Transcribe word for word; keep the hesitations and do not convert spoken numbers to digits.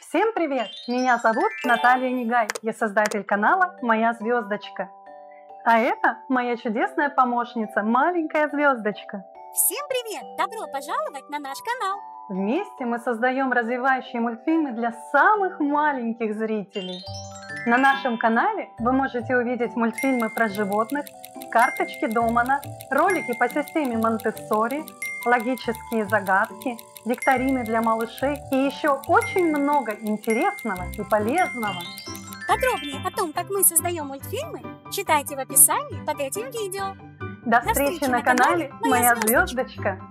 Всем привет! Меня зовут Наталья Нигай, я создатель канала «Моя звездочка». А это моя чудесная помощница, маленькая звездочка. Всем привет! Добро пожаловать на наш канал! Вместе мы создаем развивающие мультфильмы для самых маленьких зрителей. На нашем канале вы можете увидеть мультфильмы про животных, карточки Домана, ролики по системе Монтессори, логические загадки, викторины для малышей и еще очень много интересного и полезного. Подробнее о том, как мы создаем мультфильмы, читайте в описании под этим видео. До встречи на канале «Моя звездочка».